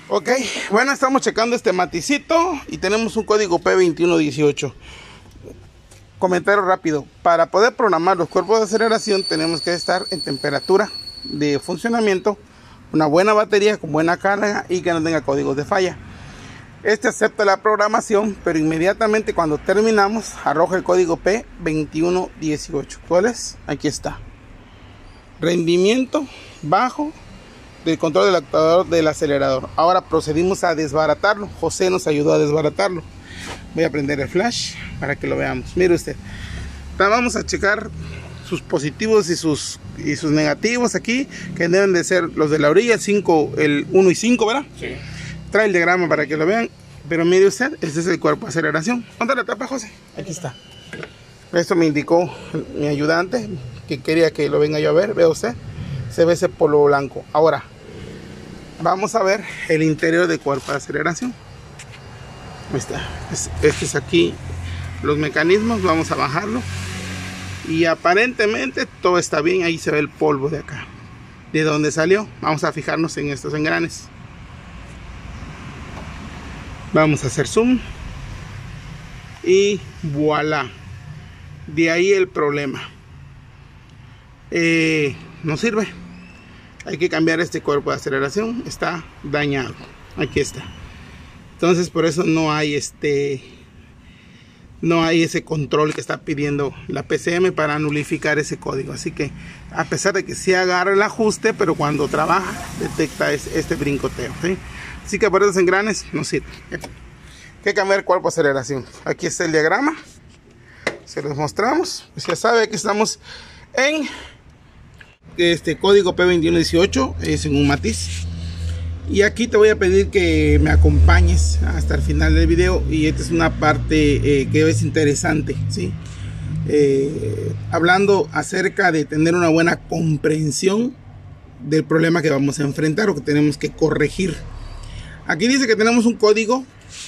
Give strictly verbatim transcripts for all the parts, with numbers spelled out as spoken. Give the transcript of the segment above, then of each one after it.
Ok, bueno, estamos checando este maticito y tenemos un código P veintiuno dieciocho. Comentario rápido: para poder programar los cuerpos de aceleración tenemos que estar en temperatura de funcionamiento, una buena batería con buena carga y que no tenga códigos de falla. Este acepta la programación, pero inmediatamente cuando terminamos arroja el código P veintiuno dieciocho. ¿Cuál es? Aquí está. Rendimiento bajo del control del actuador del acelerador. Ahora procedimos a desbaratarlo. José nos ayudó a desbaratarlo. Voy a prender el flash para que lo veamos. Mire usted, vamos a checar sus positivos y sus, y sus negativos aquí, que deben de ser los de la orilla, cinco, el uno y cinco, ¿verdad? Sí. Trae el diagrama para que lo vean. Pero mire usted, este es el cuerpo de aceleración. ¿Dónde la tapa, José? Aquí está. Esto me indicó mi ayudante que quería que lo venga yo a ver. Vea usted, se ve ese polvo blanco. Ahora vamos a ver el interior del cuerpo de aceleración. Está. Este es aquí los mecanismos. Vamos a bajarlo y aparentemente todo está bien. Ahí se ve el polvo de acá, de donde salió. Vamos a fijarnos en estos engranes. Vamos a hacer zoom y voilà, de ahí el problema. Eh, no sirve. Hay que cambiar este cuerpo de aceleración. Está dañado. Aquí está. Entonces por eso no hay este no hay ese control que está pidiendo la P C M para nulificar ese código. Así que a pesar de que sí agarra el ajuste, pero cuando trabaja detecta este brincoteo, ¿sí? Así que por esos engranes no sirve. Hay que cambiar el cuerpo de aceleración. Aquí está el diagrama. Se los mostramos. Pues ya sabe que estamos en este código P veintiuno dieciocho. Es en un matiz. Y aquí te voy a pedir que me acompañes hasta el final del video. Y esta es una parte eh, que es interesante, ¿sí? Eh, hablando acerca de tener una buena comprensión del problema que vamos a enfrentar o que tenemos que corregir. Aquí dice que tenemos un código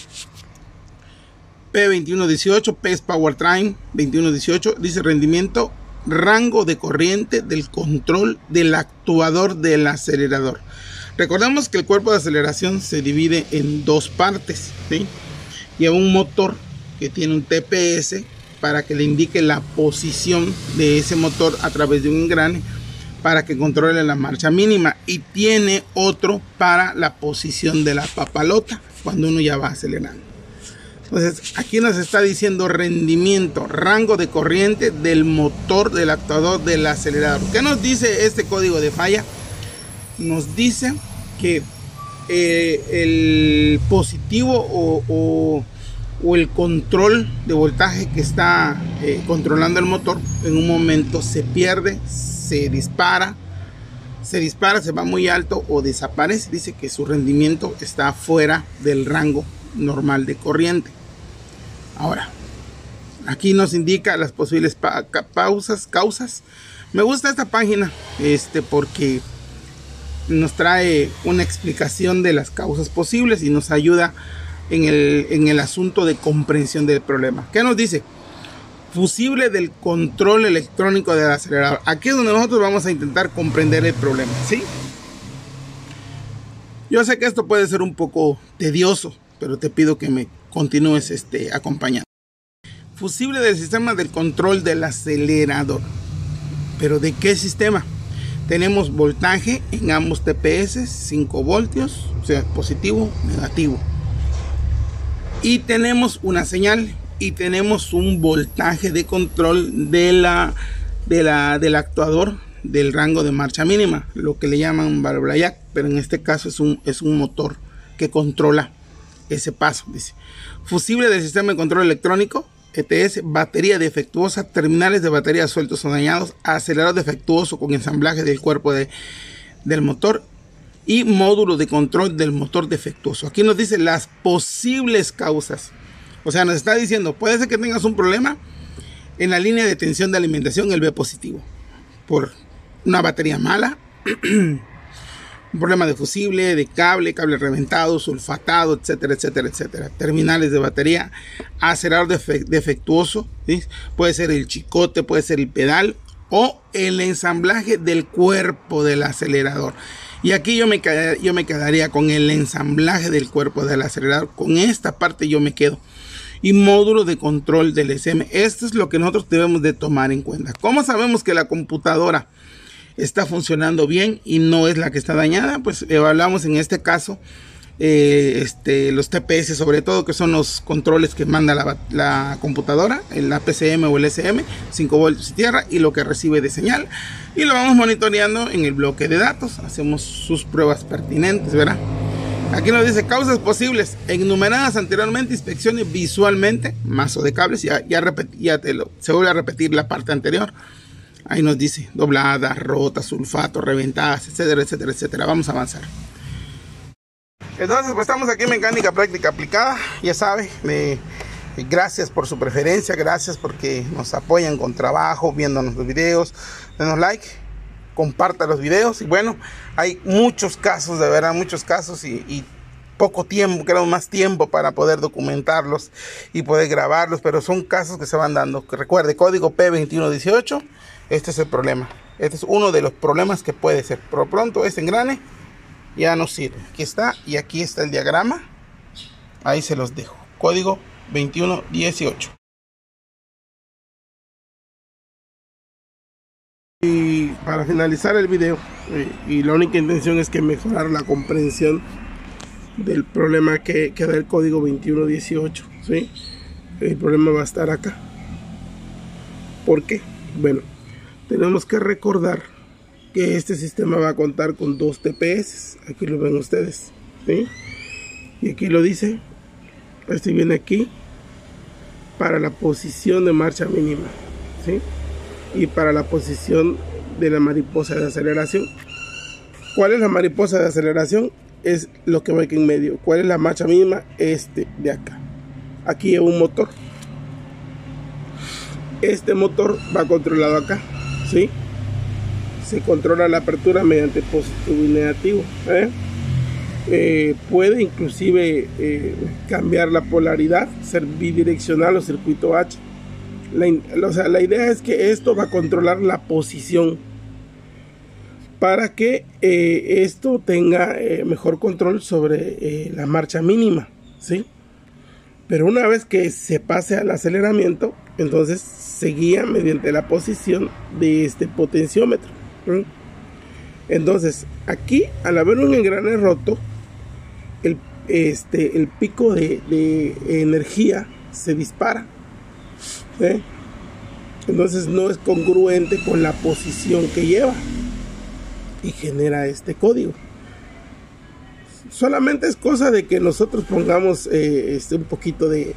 P veintiuno dieciocho, P es Powertrain veintiuno dieciocho. Dice rendimiento, rango de corriente del control del actuador del acelerador. Recordemos que el cuerpo de aceleración se divide en dos partes, ¿sí? Lleva un motor que tiene un T P S para que le indique la posición de ese motor a través de un engrane para que controle la marcha mínima, y tiene otro para la posición de la papalota cuando uno ya va acelerando. Entonces aquí nos está diciendo rendimiento, rango de corriente del motor del actuador del acelerador. ¿Qué nos dice este código de falla? Nos dice que eh, el positivo o, o, o el control de voltaje que está eh, controlando el motor en un momento se pierde, se dispara, se dispara, se va muy alto o desaparece. Dice que su rendimiento está fuera del rango normal de corriente. Ahora, aquí nos indica las posibles pa pausas, causas. Me gusta esta página este, porque nos trae una explicación de las causas posibles y nos ayuda en el, en el asunto de comprensión del problema. ¿Qué nos dice? Fusible del control electrónico del acelerador. Aquí es donde nosotros vamos a intentar comprender el problema, ¿sí? Yo sé que esto puede ser un poco tedioso, pero te pido que me continúes este, acompañando. Fusible del sistema del control del acelerador. ¿Pero de qué sistema? Tenemos voltaje en ambos T P S, cinco voltios, o sea, positivo, negativo. Y tenemos una señal y tenemos un voltaje de control de la, de la, del actuador del rango de marcha mínima, lo que le llaman válvula jack, pero en este caso es un, es un motor que controla ese paso. Dice fusible del sistema de control electrónico, E T S, batería defectuosa, terminales de batería sueltos o dañados, acelerador defectuoso con ensamblaje del cuerpo de, del motor y módulo de control del motor defectuoso. Aquí nos dice las posibles causas. O sea, nos está diciendo, puede ser que tengas un problema en la línea de tensión de alimentación, el B positivo, por una batería mala, un problema de fusible, de cable, cable reventado, sulfatado, etcétera, etcétera, etcétera. Terminales de batería, acelerador defectuoso, ¿sí? Puede ser el chicote, puede ser el pedal o el ensamblaje del cuerpo del acelerador. Y aquí yo me, quedaría, yo me quedaría con el ensamblaje del cuerpo del acelerador. Con esta parte yo me quedo. Y módulo de control del S M. Esto es lo que nosotros debemos de tomar en cuenta. ¿Cómo sabemos que la computadora está funcionando bien y no es la que está dañada? Pues evaluamos en este caso eh, este, los T P S, sobre todo, que son los controles que manda la, la computadora, el A P C M o el S M, cinco voltios y tierra, y lo que recibe de señal, y lo vamos monitoreando en el bloque de datos. Hacemos sus pruebas pertinentes, ¿verdad? Aquí nos dice causas posibles enumeradas anteriormente, inspecciones visualmente, mazo de cables, ya, ya, repetí, ya te lo, se vuelve a repetir la parte anterior. Ahí nos dice dobladas, rotas, sulfatos, reventadas, etcétera, etcétera, etcétera. Vamos a avanzar. Entonces, pues estamos aquí en Mecánica Práctica Aplicada. Ya sabe, eh, gracias por su preferencia, gracias porque nos apoyan con trabajo, viéndonos los videos. Denos like, comparta los videos. Y bueno, hay muchos casos, de verdad, muchos casos y, y poco tiempo, queremos más tiempo para poder documentarlos y poder grabarlos, pero son casos que se van dando. Recuerde, código P veintiuno dieciocho. Este es el problema. Este es uno de los problemas que puede ser. Por lo pronto, este engrane ya no sirve. Aquí está, y aquí está el diagrama. Ahí se los dejo. Código veintiuno dieciocho. Y para finalizar el video, y, y la única intención es que mejorar la comprensión del problema que, que da el código veintiuno dieciocho, ¿sí? El problema va a estar acá. ¿Por qué? Bueno, tenemos que recordar que este sistema va a contar con dos T P S. Aquí lo ven ustedes, ¿sí? Y aquí lo dice. Este viene aquí para la posición de marcha mínima, ¿sí? Y para la posición de la mariposa de aceleración. ¿Cuál es la mariposa de aceleración? Es lo que va aquí en medio. ¿Cuál es la marcha mínima? Este de acá. Aquí hay un motor. Este motor va controlado acá, ¿sí? Se controla la apertura mediante positivo y negativo, ¿eh? Eh, puede inclusive eh, cambiar la polaridad, ser bidireccional o circuito H. La, o sea, la idea es que esto va a controlar la posición para que eh, esto tenga eh, mejor control sobre eh, la marcha mínima, ¿sí? Pero una vez que se pase al aceleramiento, entonces se guía mediante la posición de este potenciómetro, ¿sí? Entonces aquí, al haber un engrane roto, el, este, el pico de, de energía se dispara, ¿sí? Entonces no es congruente con la posición que lleva y genera este código. Solamente es cosa de que nosotros pongamos eh, este, un poquito de,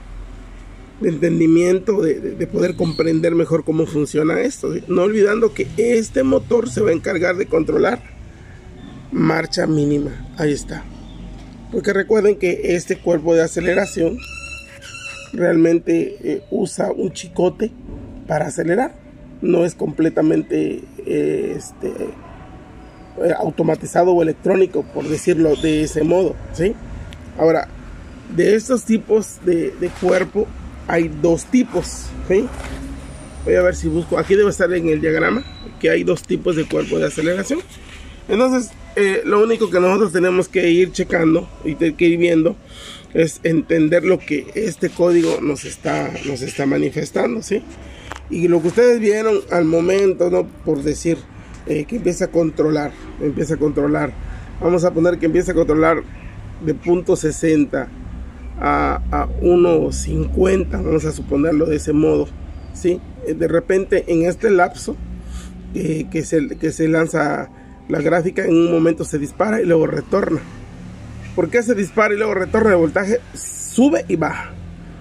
de entendimiento, de, de, de poder comprender mejor cómo funciona esto, ¿sí? No olvidando que este motor se va a encargar de controlar marcha mínima. Ahí está. Porque recuerden que este cuerpo de aceleración realmente eh, usa un chicote para acelerar. No es completamente eh, este, eh, automatizado o electrónico, por decirlo de ese modo, ¿sí? Ahora, de estos tipos de, de cuerpo hay dos tipos, ¿sí? Voy a ver si busco. Aquí debe estar en el diagrama que hay dos tipos de cuerpo de aceleración. Entonces, eh, lo único que nosotros tenemos que ir checando y tener que ir viendo es entender lo que este código nos está, nos está manifestando, ¿sí? Y lo que ustedes vieron al momento, ¿no? Por decir eh, que empieza a controlar, empieza a controlar. Vamos a poner que empieza a controlar de punto sesenta a, a uno cincuenta, vamos a suponerlo de ese modo, ¿sí? De repente en este lapso eh, que, se, que se lanza la gráfica, en un momento se dispara y luego retorna. ¿Por qué se dispara y luego retorna? El voltaje sube y baja.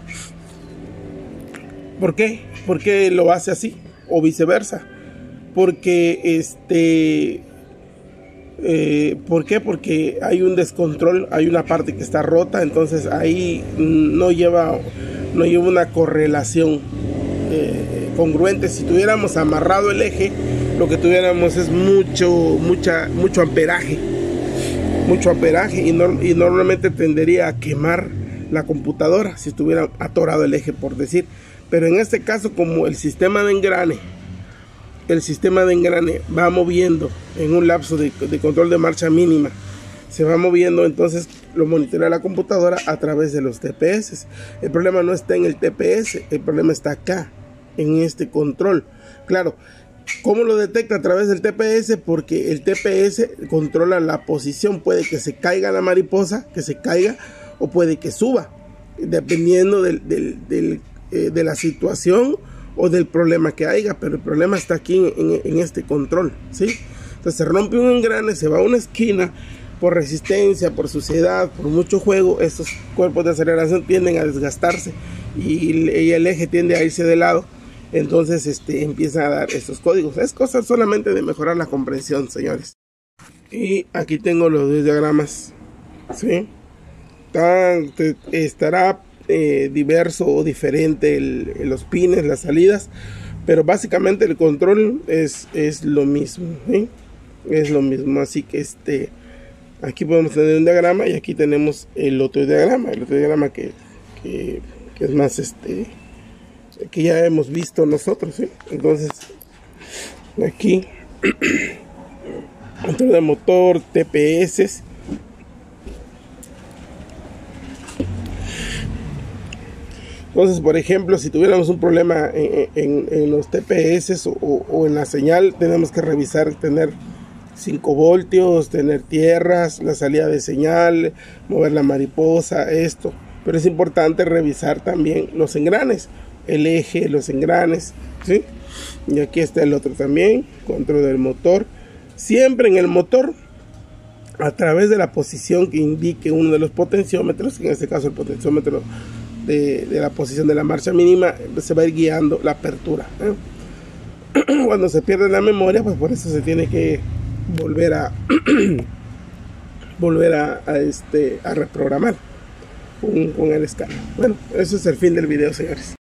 ¿Por qué? ¿Por qué lo hace así? O viceversa. Porque este... Eh, ¿Por qué? Porque hay un descontrol, hay una parte que está rota, entonces ahí no lleva, no lleva una correlación eh, congruente. Si tuviéramos amarrado el eje, lo que tuviéramos es mucho, mucha, mucho amperaje, mucho amperaje y, no, y normalmente tendería a quemar la computadora si estuviera atorado el eje, por decir. Pero en este caso, como el sistema de engrane el sistema de engrane va moviendo en un lapso de, de control de marcha mínima, se va moviendo, entonces lo monitorea la computadora a través de los T P S. El problema no está en el T P S, el problema está acá, en este control. Claro, ¿cómo lo detecta? A través del T P S, porque el T P S controla la posición. Puede que se caiga la mariposa, que se caiga, o puede que suba, dependiendo del, del, del, eh, de la situación o del problema que haya, pero el problema está aquí en, en, en este control, ¿sí? Entonces se rompe un engrane, se va a una esquina, por resistencia, por suciedad, por mucho juego, estos cuerpos de aceleración tienden a desgastarse y, y el eje tiende a irse de lado. Entonces este, empieza a dar estos códigos. Es cosa solamente de mejorar la comprensión, señores. Y aquí tengo los dos diagramas, ¿sí? Tan, te, estará eh, diverso o diferente el, los pines, las salidas, pero básicamente el control es, es lo mismo, ¿sí? Es lo mismo. Así que este aquí podemos tener un diagrama y aquí tenemos el otro diagrama, el otro diagrama que, que, que es más este que ya hemos visto nosotros, ¿sí? Entonces aquí control de motor, T P S. Entonces, por ejemplo, si tuviéramos un problema en, en, en los T P S o, o en la señal, tenemos que revisar, tener cinco voltios, tener tierras, la salida de señal, mover la mariposa, esto. Pero es importante revisar también los engranes, el eje, los engranes, ¿sí? Y aquí está el otro también, control del motor. Siempre en el motor, a través de la posición que indique uno de los potenciómetros, en este caso el potenciómetro de, de la posición de la marcha mínima, se va a ir guiando la apertura, ¿eh? Cuando se pierde la memoria, pues por eso se tiene que volver a volver a, a este a reprogramar con, con el escala. Bueno, eso es el fin del video, señores.